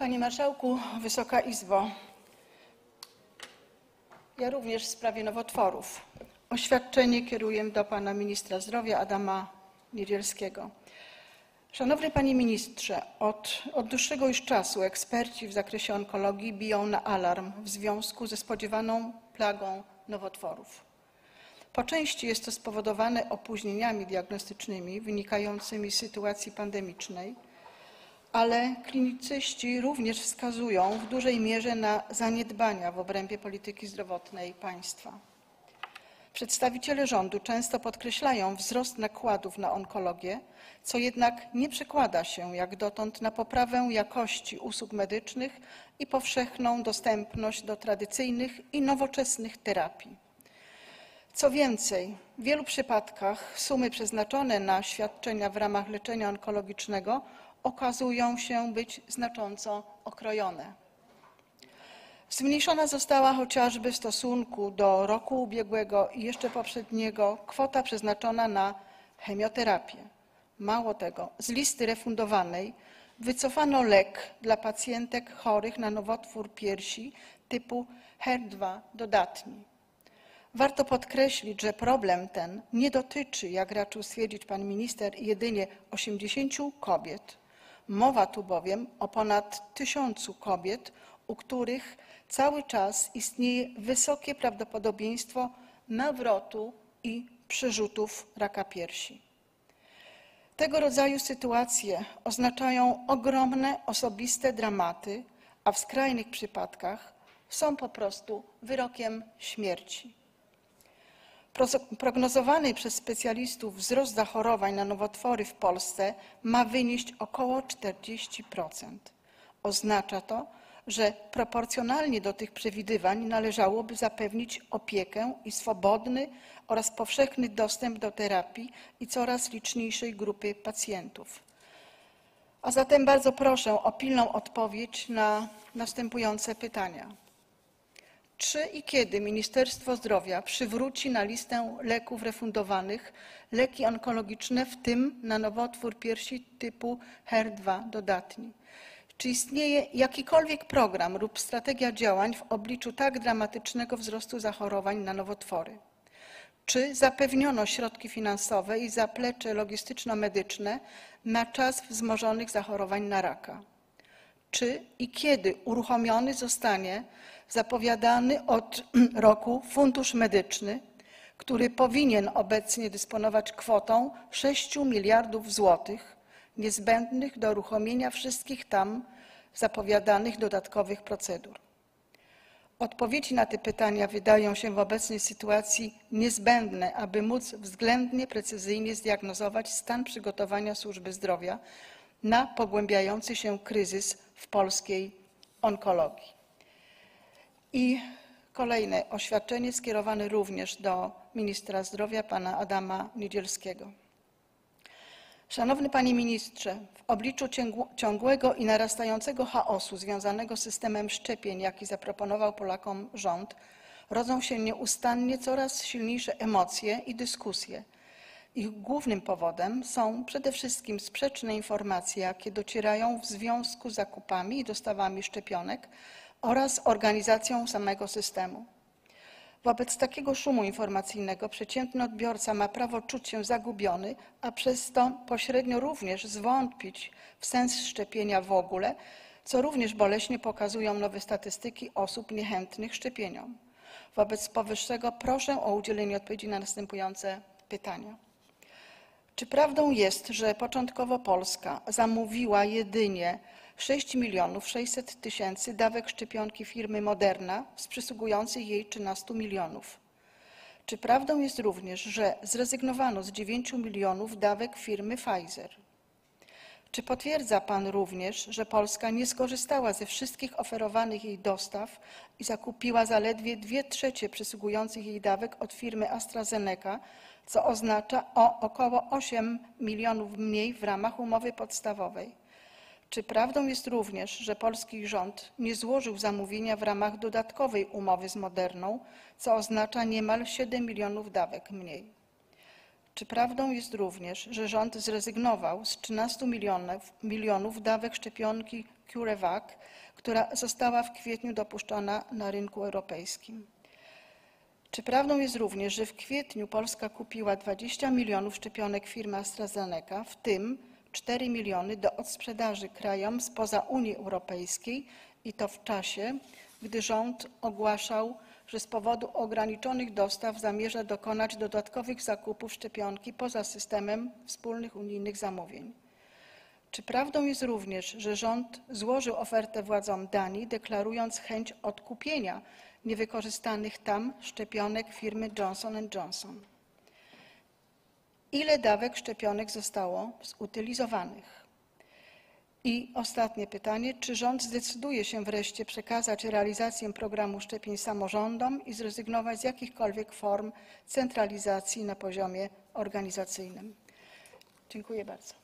Panie Marszałku, Wysoka Izbo! Ja również w sprawie nowotworów. Oświadczenie kieruję do pana ministra zdrowia Adama Niedzielskiego. Szanowny panie ministrze, od dłuższego już czasu eksperci w zakresie onkologii biją na alarm w związku ze spodziewaną plagą nowotworów. Po części jest to spowodowane opóźnieniami diagnostycznymi wynikającymi z sytuacji pandemicznej, ale klinicyści również wskazują w dużej mierze na zaniedbania w obrębie polityki zdrowotnej państwa. Przedstawiciele rządu często podkreślają wzrost nakładów na onkologię, co jednak nie przekłada się jak dotąd na poprawę jakości usług medycznych i powszechną dostępność do tradycyjnych i nowoczesnych terapii. Co więcej, w wielu przypadkach sumy przeznaczone na świadczenia w ramach leczenia onkologicznego okazują się być znacząco okrojone. Zmniejszona została chociażby w stosunku do roku ubiegłego i jeszcze poprzedniego kwota przeznaczona na chemioterapię. Mało tego, z listy refundowanej wycofano lek dla pacjentek chorych na nowotwór piersi typu HER2 dodatni. Warto podkreślić, że problem ten nie dotyczy, jak raczył stwierdzić pan minister, jedynie 80 kobiet. Mowa tu bowiem o ponad 1000 kobiet, u których cały czas istnieje wysokie prawdopodobieństwo nawrotu i przyrzutów raka piersi. Tego rodzaju sytuacje oznaczają ogromne osobiste dramaty, a w skrajnych przypadkach są po prostu wyrokiem śmierci. Prognozowany przez specjalistów wzrost zachorowań na nowotwory w Polsce ma wynieść około 40%. Oznacza to, że proporcjonalnie do tych przewidywań należałoby zapewnić opiekę i swobodny oraz powszechny dostęp do terapii i coraz liczniejszej grupy pacjentów. A zatem bardzo proszę o pilną odpowiedź na następujące pytania. Czy i kiedy Ministerstwo Zdrowia przywróci na listę leków refundowanych leki onkologiczne, w tym na nowotwór piersi typu HER2 dodatni? Czy istnieje jakikolwiek program lub strategia działań w obliczu tak dramatycznego wzrostu zachorowań na nowotwory? Czy zapewniono środki finansowe i zaplecze logistyczno-medyczne na czas wzmożonych zachorowań na raka? Czy i kiedy uruchomiony zostanie zapowiadany od roku Fundusz Medyczny, który powinien obecnie dysponować kwotą 6 miliardów złotych niezbędnych do uruchomienia wszystkich tam zapowiadanych dodatkowych procedur? Odpowiedzi na te pytania wydają się w obecnej sytuacji niezbędne, aby móc względnie precyzyjnie zdiagnozować stan przygotowania służby zdrowia na pogłębiający się kryzys w polskiej onkologii. I kolejne oświadczenie skierowane również do ministra zdrowia pana Adama Niedzielskiego. Szanowny panie ministrze, w obliczu ciągłego i narastającego chaosu związanego z systemem szczepień, jaki zaproponował Polakom rząd, rodzą się nieustannie coraz silniejsze emocje i dyskusje. Ich głównym powodem są przede wszystkim sprzeczne informacje, jakie docierają w związku z zakupami i dostawami szczepionek oraz organizacją samego systemu. Wobec takiego szumu informacyjnego przeciętny odbiorca ma prawo czuć się zagubiony, a przez to pośrednio również zwątpić w sens szczepienia w ogóle, co również boleśnie pokazują nowe statystyki osób niechętnych szczepieniom. Wobec powyższego proszę o udzielenie odpowiedzi na następujące pytania. Czy prawdą jest, że początkowo Polska zamówiła jedynie 6 600 000 dawek szczepionki firmy Moderna z przysługujących jej 13 milionów? Czy prawdą jest również, że zrezygnowano z 9 milionów dawek firmy Pfizer? Czy potwierdza pan również, że Polska nie skorzystała ze wszystkich oferowanych jej dostaw i zakupiła zaledwie 2/3 przysługujących jej dawek od firmy AstraZeneca, co oznacza o około 8 milionów mniej w ramach umowy podstawowej? Czy prawdą jest również, że polski rząd nie złożył zamówienia w ramach dodatkowej umowy z Moderną, co oznacza niemal 7 milionów dawek mniej? Czy prawdą jest również, że rząd zrezygnował z 13 milionów dawek szczepionki CureVac, która została w kwietniu dopuszczona na rynku europejskim? Czy prawdą jest również, że w kwietniu Polska kupiła 20 milionów szczepionek firmy AstraZeneca, w tym 4 miliony do odsprzedaży krajom spoza Unii Europejskiej i to w czasie, gdy rząd ogłaszał, że z powodu ograniczonych dostaw zamierza dokonać dodatkowych zakupów szczepionki poza systemem wspólnych unijnych zamówień? Czy prawdą jest również, że rząd złożył ofertę władzom Danii, deklarując chęć odkupienia niewykorzystanych tam szczepionek firmy Johnson & Johnson? Ile dawek szczepionek zostało zutylizowanych? I ostatnie pytanie, czy rząd zdecyduje się wreszcie przekazać realizację programu szczepień samorządom i zrezygnować z jakichkolwiek form centralizacji na poziomie organizacyjnym? Dziękuję bardzo.